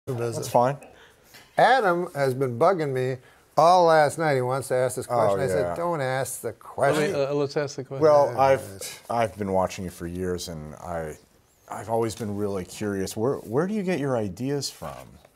That's fine. Adam has been bugging me all last night. He wants to ask this question. I said, don't ask the question. Let's ask the question. Well, I've been watching you for years, and I've always been really curious. Where do you get your ideas from?